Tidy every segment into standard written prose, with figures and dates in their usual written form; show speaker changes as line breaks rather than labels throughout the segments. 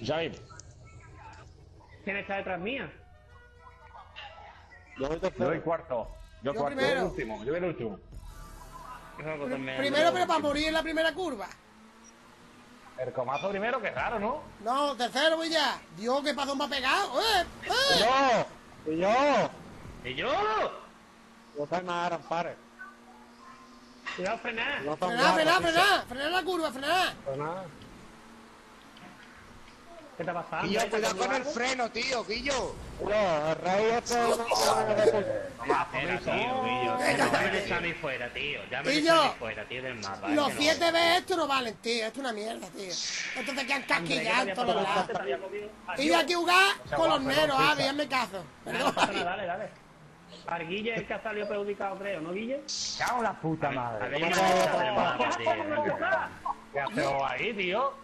Jaime.
¿Quién está detrás mía?
Yo voy tercero. Yo voy cuarto. Yo cuarto.
primero.
Yo el último. Yo voy el último.
Primero, pero para morir en la primera curva.
El comazo primero, que raro, ¿no?
No, tercero voy ya. Dios, qué pasón me ha pegado.
¡Y yo!
¿Y yo?
Yo soy más Arampare.
Cuidado, frenar.
Frenar la curva, frenar.
¿Qué está pasando?
Guillo, cuidado con el freno, tío, Guillo.
El rey este es una
Espera, tío, Guillo. Ya me echado a mí fuera, tío. Ya me echado a mí fuera, tío, del mapa.
Los 7B estos no valen, tío. Esto es una mierda, tío. Estos te quedan casquillados en todos lados. Y yo aquí jugar con los neros, hazme caso.
No pasa nada, dale. Al Guille es el que ha salido perjudicado, creo, ¿no, Guille?
Cago en la puta madre.
Habéis echado del mapa, tío.
¿Qué haces ahí, tío?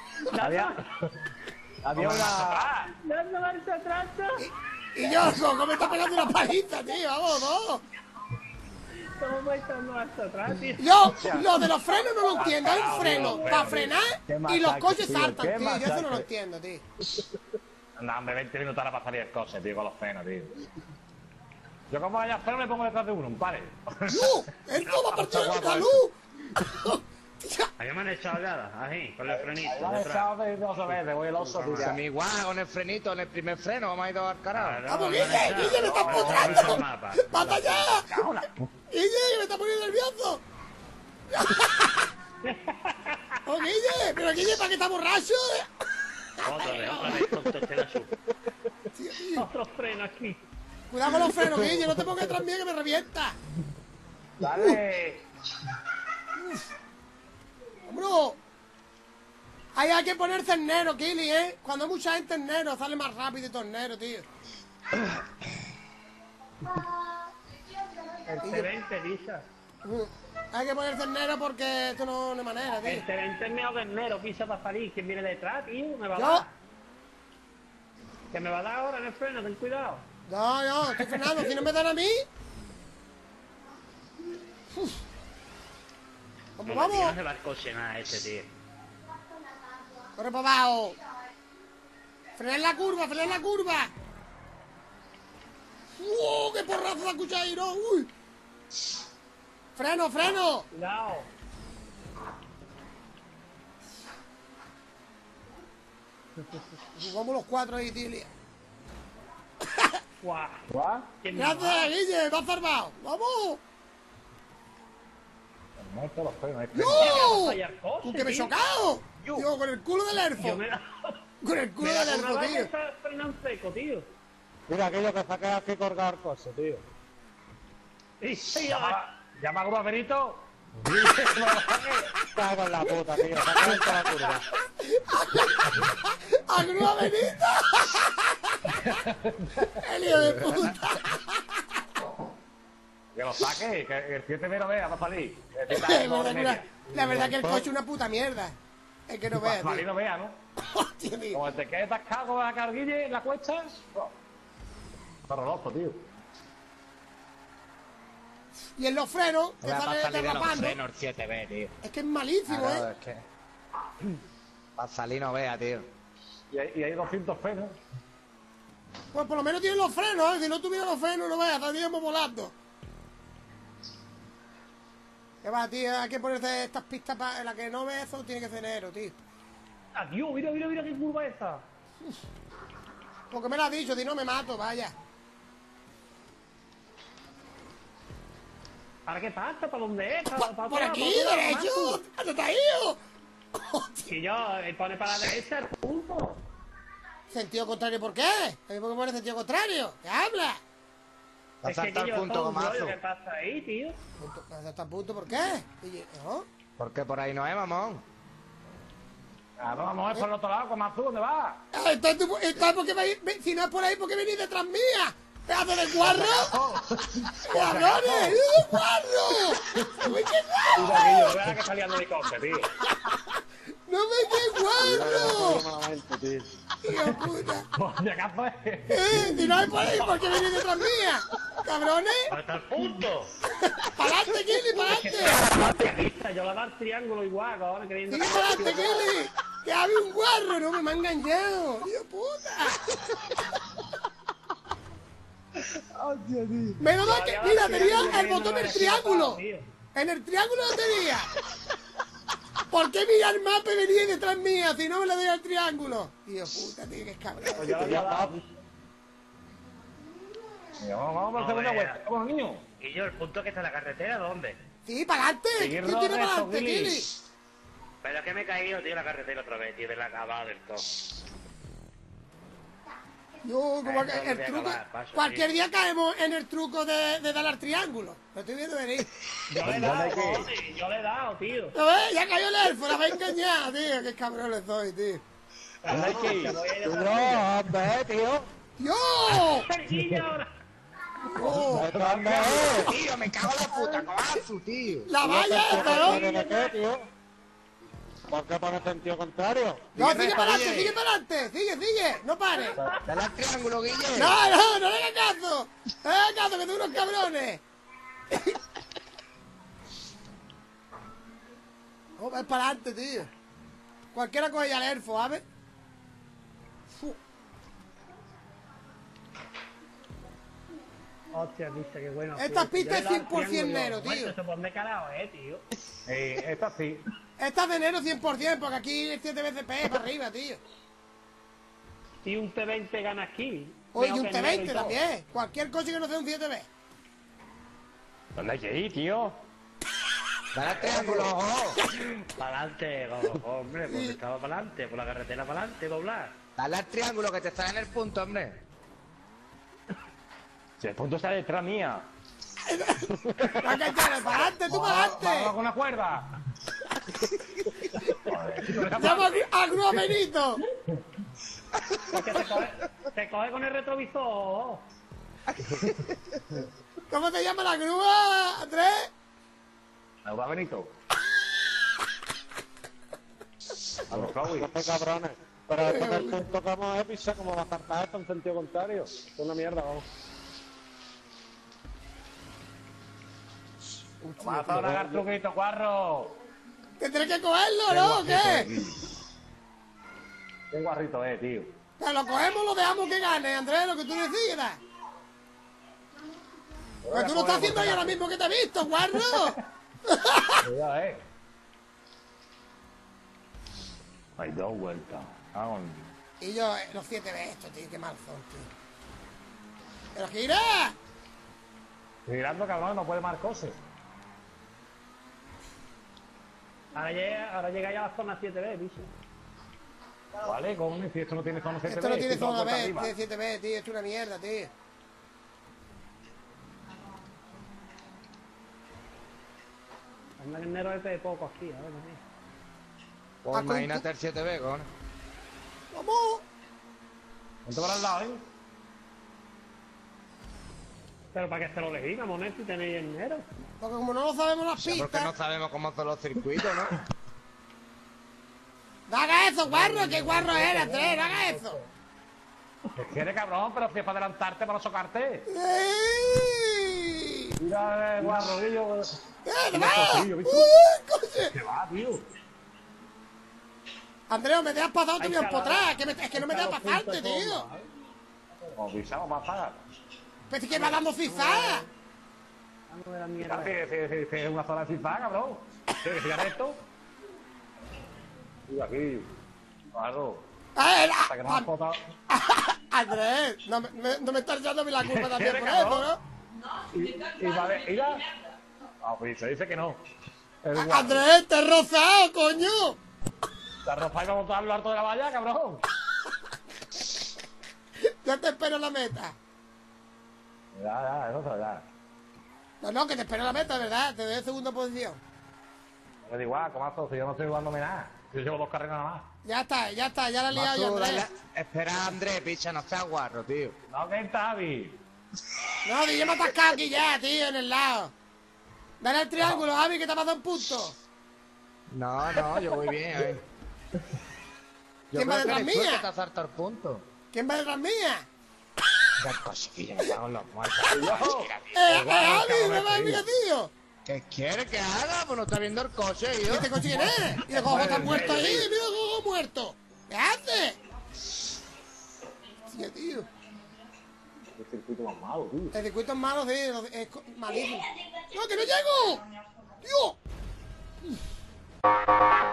Había una...
¡Dando marcha atrás!
Y yo, ¿cómo me está pegando una paliza, tío? Vamos, no.
¿Cómo vais dando marcha atrás, tío?
Yo, lo de los frenos no lo entiendo. Hay un freno para frenar y los coches saltan, tío. Yo eso no lo entiendo, tío.
Anda, hombre, 20 minutos ahora para salir el coche, tío, con los frenos, tío. Yo como haya freno me pongo detrás de uno, pare.
¡No! ¡Esto va a partir de la luz!
A mí me han echado ya, ahí, con el frenito.
Me han echado de 2 veces, voy el oso, tío.
A mi igual, con el frenito, en el primer freno, vamos a ir al carajo.
¡Vamos, Guille! ¡Guille, me está potrando! ¡Bata ya! ¡Guille, me está poniendo nervioso! ¡Oh, Guille! ¡Pero Guille, para qué está borracho!
Otra vez, otro freno aquí.
Cuidado con los frenos, Guille, no te pongas detrás mío que me revienta.
Dale.
¡Vámonos! Ahí hay que poner cernero, Kili, ¿eh? Cuando hay mucha gente en nero, sale más rápido y tornero, tío.
El T20 pisa.
Hay que poner cernero porque esto no hay manera, tío.
El T20 es medio ternero, pisa para salir. ¿Quién viene detrás, tío? Me va a
¿Yo?
dar. Que me va a dar ahora en el freno, ten cuidado.
No, estoy frenando. Si no me dan a mí... Vamos.
No se va a coche nada ese, tío.
Corre para abajo. Frena en la curva. ¡Qué porrazo da Cuchairo! ¡Uy! ¡Freno!
Cuidado.
Jugamos los 4 ahí, Tilia.
¡Guau!
Gracias, Guille, me has salvado. ¡Vamos!
Muerto los frenos,
¡No! ¡Con que me he chocado! Yo, con el culo del elfo. Con el culo del elfo, tío.
Está frenando seco, tío.
Mira, aquello que saqué aquí colgado el coche, tío. Llama a grúa, Benito. Cago en la puta, tío. Saca dentro la curva.
¡A grúa, Benito! ¡El hijo de puta!
Que lo saque, que el 7 no vea, va a salir.
La verdad que el coche es una puta mierda. Es que no vea,
Va a salir,
tío.
no vea, ¿no?
Hostia, tío.
Como te quedes atascado con la carguilla en la cuesta. Está horroroso, tío.
Y en los frenos, que sale derrapando.
Freno el 7B, tío.
Es que es malísimo,
Claro, es que... Para salir no vea, tío.
Y hay 200 frenos.
Pues por lo menos tiene los frenos, ¿eh? Si no tuviera los frenos, no veas, estaríamos volando. Que va, tío, hay que ponerse estas pistas en las que no ves eso, tiene que ser enero, tío.
Adiós, mira qué curva esa.
Porque me lo ha dicho, si no me mato, vaya.
¿Para qué pasa? ¿Para dónde es?
Por aquí, derecho. ¿Dónde te has ido?
Si yo pone para la derecha el punto.
¿Sentido contrario por qué? ¿Por qué pone sentido contrario? ¿Qué habla?
Es que
Salta el
yo
punto,
todo un rollo
gomazo.
que pasa ahí, tío.
¿Hasta el punto por qué? ¿No?
Porque por ahí no es, mamón.
Claro, vamos a ver por el otro lado, como azul, ¿dónde va?
Está porque si no es por ahí, ¿por qué venís detrás mía? ¡Pedazo de guarro! ¡Cabrones! ¡Es guarro! ¡Uy, qué
Mira,
guarro!
que yo vea que salía de mi coche, tío.
¡No me qué guarro!
Malamente, tío.
¡Hijo de puta!
¿Qué haces?
Si no es por ahí, ¿por qué venís detrás mía? ¡Cabrones!
¡Hasta el punto!
¡Pa'lante, Kili, pa'lante!
Yo le he dado el triángulo igual, ahora queriendo...
¡Sigue pa'lante, Kili! ¡Que había un guarro! ¡No, me ha engañado! ¡Tío puta!
Hostia, tío.
Menos mal que, mira, tenía el botón del triángulo.
Tío.
En el triángulo lo tenía. ¿Por qué mirar el mapa y venir detrás mía si no me le doy al triángulo? Tío puta, tío, que es cabrón.
Pues ya lo había dado. Venga, vamos a hacer una vuelta. Vamos, niño.
Y yo, el punto que está en la carretera, ¿dónde?
Sí, para adelante.
Seguir
Tú tienes para
Roberto,
adelante,
Willy.
Kili.
Pero es que me he caído, tío, en la carretera otra vez, tío, de la acabada del todo.
Yo, como que
Eso
el
voy a
truco.
acabar, paso,
Cualquier
tío.
día caemos en el truco de dar al triángulo. Lo estoy viendo venir.
Yo le he dado, José, yo le he dado, tío.
¿Lo ves? Ya cayó el elfo, la habéis engañado, tío. Qué cabrón le soy, tío.
¿Dónde hay que ir?
No, hombre, tío.
¡Dios!
Perguillo ahora.
¡Oh!
¿Dónde? Tío, me cago en la puta, coazo, tío.
¡La valla esta, ¿no?
¿De qué, tío? ¿Por qué pones sentido contrario?
No,
Dígame,
sigue para adelante,
Javier.
sigue para adelante. Sigue, no pares.
Dale al triángulo, Guille.
No le hagas caso. No le hagas caso, que tú unos cabrones. Oh, ves para adelante, tío. Cualquiera coge ya el elfo, ¿sabes? Fu.
Hostia, viste, qué bueno.
Esta
tío.
pista
Yo
es
le he dado
100%
triángulo.
negro, tío.
Eso por dónde carajo, tío.
Esta sí.
Esta es de enero 100%, porque aquí es 7 veces P para arriba, tío.
Y un T20 gana aquí.
Oye, y
Mejor
un
que negro y
T20
todo.
también. Cualquier cosa que no sea un 7B.
¿Dónde hay que ir, tío?
Dale al triángulo, ojo.
Para adelante, hombre, porque estaba para adelante, por la carretera para adelante, doblar.
Dale al triángulo que te está en el punto, hombre.
Si el punto está detrás mía.
Va a cachar, para adelante, tú para
Vamos con
adelante.
una cuerda.
Llama a Grúa Benito.
Es que te coge con el retrovisor.
¿Cómo se llama la grúa, Andrés?
¿Alba Benito? A los Chloe.
No te cabrones. Pero después del punto que vamos a pisar como la tarta esta en sentido contrario. Es una mierda, vamos.
Vamos a hacer un truquito, cuarro.
¿Tendré que cogerlo, no? ¿O qué?
Qué guarrito tío.
¿Pero lo cogemos o lo dejamos que gane, Andrés? Lo que tú decidas. Pues tú lo estás haciendo ahí ahora mismo que te he visto, guarro.
Cuidado, Hay dos vueltas.
Y yo, los 7B esto, tío, qué mal son, tío. ¡Pero gira!
Girando, cabrón, no puede más cosas.
Ahora llega ya a la zona 7B, bicho.
Vale, coño, si esto no tiene zona 7B.
Esto no tiene
si todo
zona
cuesta
B,
arriba.
tiene 7B, tío, esto es una mierda, tío.
Anda que el Nero es de poco aquí, a ver, tío.
Pues
Ah,
imagínate el 7B, con.
¡Vamos!
Ponte para el lado,
Pero para que se lo leí, mamones, si tenéis el Nero.
Porque como no lo sabemos las
Porque no
pistas...
sabemos cómo son los circuitos, ¿no?
¡No haga eso, guarro! ¿Qué guarro eres, Andrés? ¡No haga eso!
Es que eres cabrón, pero si es para adelantarte, para no socarte.
¡Ey!
Mira, guarro, Guillo.
¡Te va!
Tío, ¿viste?
¡Coche!
Que va, tío.
Andrés, me dejas pasado, te voy a
Hay
empotrar. Es que no me dejas pasarte, tío.
Nos pisamos para pagar.
Pero es que me va dando cizada.
Vamos a ver la mierda.
Si es una zona de FIFA, cabrón. ¿Quieres que esto? Mira aquí. Claro. Hasta que nos han botado.
Andrés, no me estás echando a mí la culpa también por
¿Quieres,
eso, ¿no?
Y vale, mira. Ah, pues se dice que no. El guarro.
Andrés, te he rozado, coño.
Te arrojáis para botar lo alto de la valla, cabrón.
Yo te espero en la meta.
Ya, eso ya.
No, que te espero en la meta, ¿verdad? Te doy segunda posición.
Me da igual, comazo, si yo no estoy jugándome nada. Yo llevo 2 carreras nada más.
Ya la he liado yo,
Mazu,
Andrés.
espera, Andrés, picha, no seas guarro, tío.
No, que está, Javi.
No, que yo me he atascado aquí ya, tío, en el lado. Dale al triángulo, Javi, que te ha pasado un punto.
No, yo voy bien, ahí.
¿Quién va detrás
eres tú el
mía?
que te has saltado el punto.
¿Quién va detrás mía?
Qué cosilla, me cago en los muertos.
Javi, me va a mí, tío.
¿Qué quiere que haga? Pues no está viendo el coche,
¿Y
yo.
este coche quién es? Y el cojo está muerto ahí, mira, cojo o muerto? ¿Qué haces? Hostia, tío.
El circuito más malo, tío.
El circuito es malo, sí, es malísimo. ¡No, que no llego! ¡Tío!